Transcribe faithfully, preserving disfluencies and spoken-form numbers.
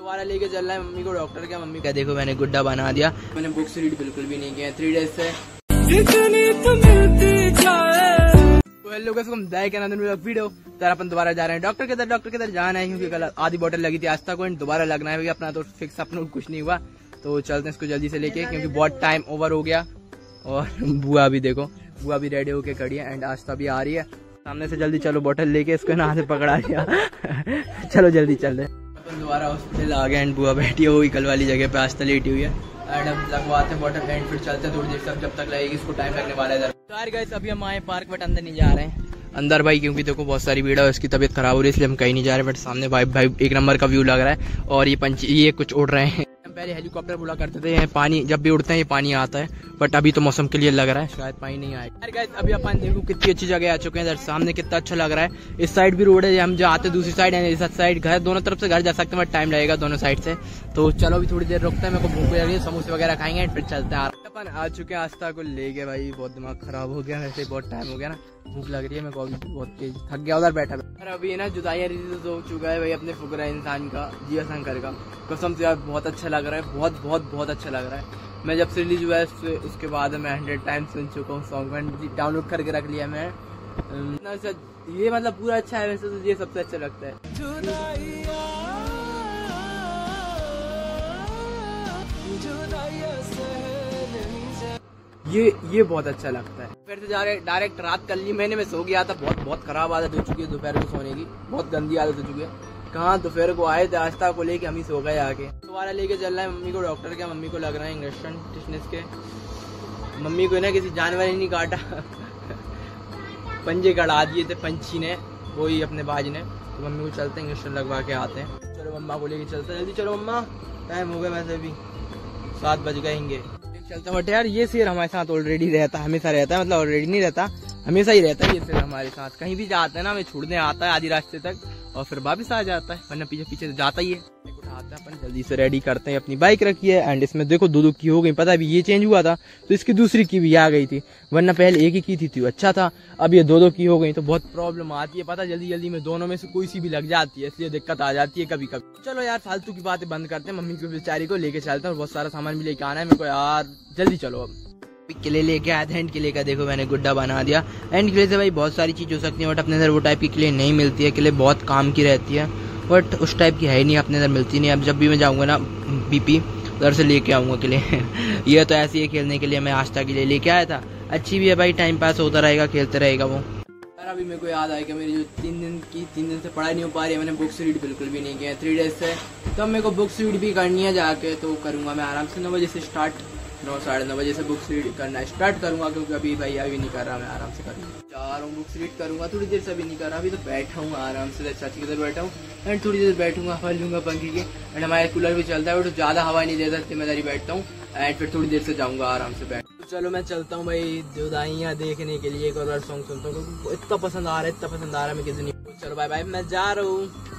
दोबारा लेके चल रहा है मम्मी को डॉक्टर के। मम्मी का देखो मैंने गुड्डा बना दिया। मैंने बुक्स रीड बिल्कुल भी नहीं किया थ्री डेज से। हेलो गाइस, हम दाई के अंदर वीडियो तर अपन दोबारा जा रहे हैं डॉक्टर के इधर। डॉक्टर के इधर जाना है क्योंकि कल आधी बोतल लगी थी आस्था को, दोबारा लगना है। अपना तो फिक्स अपना कुछ नहीं हुआ, तो चलते हैं इसको जल्दी से लेके क्योंकि बहुत टाइम ओवर हो गया। और बुआ भी देखो, बुआ भी रेडी होके खड़ी है एंड आस्था भी आ रही है सामने से। जल्दी चलो बोतल लेके, इसको ना हाथ से पकड़ा लिया। चलो जल्दी चल रहे अपन दोबारा हॉस्पिटल आ गए एंड बुआ बैठी है वही कल वाली जगह पे, आस्था लेटी हुई है एंड अब लगवाते हैं बोतल एंड फिर चलते हैं थोड़ी देर तक, जब तक लगेगी इसको टाइम लगने वाला है। यार गाइस अभी हम आए पार्क बट अंदर नहीं जा रहे हैं अंदर भाई, क्योंकि देखो बहुत सारी भीड़ है, उसकी तबीयत खराब हो रही है इसलिए हम कहीं नहीं जा रहे। बट सामने भाई भाई एक नंबर का व्यू लग रहा है और ये पंछी ये कुछ उड़ रहे हैं। हम पहले हेलीकॉप्टर बुला करते थे, पानी जब भी उड़ते हैं ये पानी आता है, बट अभी तो मौसम के लिए लग रहा है शायद पानी नहीं आएगा। यार गाइस अभी अपन देखो कितनी अच्छी जगह आ चुके हैं। इधर सामने कितना अच्छा लग रहा है। इस साइड भी रोड है, हम जो आते दूसरी साइड है, इस साइड घर, दोनों तरफ से घर जा सकते हैं बट टाइम लगेगा दोनों साइड से। तो चलो अभी थोड़ी देर रुकते हैं, मेरे को भूख लग रही है, समोसे वगैरह खाएंगे फिर चलते हैं। अपन आ चुके हैं आस्था को लेके, भाई बहुत दिमाग खराब हो गया, वैसे बहुत टाइम हो गया ना, भूख लग रही है मेरे को, बहुत तेज थक गया उधर बैठा। और अभी ना जुदाइयाँ रिलीज हो चुका है भाई अपने फुकरा इंसान का, जिया शंकर का। कसम से यार बहुत अच्छा लग रहा है, बहुत बहुत बहुत अच्छा लग रहा है। मैं जब से रिलीज हुआ है उसके बाद मैं हंड्रेड टाइम सुन चुका हूँ सॉन्ग, मैंने डाउनलोड करके रख लिया मैं। ये मतलब पूरा अच्छा है, वैसे तो ये सबसे अच्छा लगता है। ये ये बहुत अच्छा लगता है। फिर से जा रहे डायरेक्ट रात कल ही महीने में सो गया था, बहुत बहुत खराब आदत हो चुकी है दोपहर को सोने की, बहुत गंदी आदत हो चुकी है। कहाँ दोपहर को आए थे आस्था को लेके हम ही सो गए आके। दोबारा लेके चल रहा है मम्मी को डॉक्टर के। मम्मी को लग रहा है इंजेक्शन टिशनेस के। मम्मी को ना किसी जानवर ने नहीं काटा, पंजे गड़ा दिए थे पंछी ने, वही अपने बाज ने। तो मम्मी को चलते हैं इंजेक्शन लगवा के आते हैं। चलो मम्मा को लेके चलते हैं, जल्दी चलो मम्मा, टाइम हो गया वैसे भी सात बज गएंगे। चलता बट यार ये शेर हमारे साथ ऑलरेडी रहता है, हमेशा रहता है, मतलब ऑलरेडी नहीं रहता, हमेशा ही रहता है ये शेर हमारे साथ। कहीं भी जाते हैं ना हमें छोड़ने आता है आधी रास्ते तक और फिर वापस आ जाता है, वरना पीछे पीछे जाता ही है। उठाते हैं अपन, जल्दी से रेडी करते हैं। अपनी बाइक रखी है एंड इसमें देखो दो दो की हो गई, पता है अभी ये चेंज हुआ था तो इसकी दूसरी की भी आ गई थी, वरना पहले एक ही की थी, थी अच्छा था। अब ये दो दो की हो गई तो बहुत प्रॉब्लम आती है, पता जल्दी जल्दी में दोनों में से कोई सी भी लग जाती है, इसलिए दिक्कत आ जाती है कभी कभी। चलो यार फालतू की बातें बंद करते हैं, मम्मी को बेचारी को लेके चलते हैं और बहुत सारा सामान भी लेके आना है मेरे को यार, जल्दी चलो। अब किले लेके आए थे एंड किले का देखो मैंने गुड्डा बना दिया। एंड किले से भाई बहुत सारी चीज हो सकती है बट अपने अंदर वो टाइप की किले नहीं मिलती है। किले बहुत काम की रहती है बट उस टाइप की है ही नहीं, अपने अंदर मिलती नहीं। अब जब भी मैं जाऊंगा ना बीपी उधर से लेके आऊंगा किले। ये तो ऐसे ही खेलने के लिए मैं आस्था के लिए लेके आया था, अच्छी भी है भाई, टाइम पास होता रहेगा, खेलते रहेगा वो। यार अभी मेरे को याद आया कि मेरी जो तीन दिन की तीन दिन से पढ़ाई नहीं हो पा रही है, मैंने बुक्स रीड बिल्कुल भी नहीं किया थ्री डेज से। तो अब मेरे को बुक्स रीड भी करनी है जाके, तो करूंगा मैं आराम से। नौ बजे से स्टार्ट, नौ साढ़े नौ बजे से बुक्स रीड करना स्टार्ट करूंगा, क्योंकि अभी भाई अभी नहीं कर रहा, मैं आराम से करूँगा। जा रहा हूँ बुक्स रीड करूंगा, थोड़ी देर से अभी नहीं कर रहा, अभी तो बैठा हूँ आराम से, चाची की तरफ बैठा हूँ एंड थोड़ी देर बैठूंगा, हवा लूंगा पंखी की। एंड हमारे कूलर भी चलता है, तो ज्यादा हवा नहीं देता, जिम्मेदारी बैठता हूँ एंड फिर थोड़ी देर से जाऊंगा आराम से बैठ। तो चलो मैं चलता हूँ भाई जुदाइयाँ देखने के लिए, एक और बार सॉन्ग सुनता हूँ, इतना पसंद आ रहा है, इतना पसंद आ रहा है मैं किसी नहीं। चलो बाय बाय, मैं जा रहा हूँ।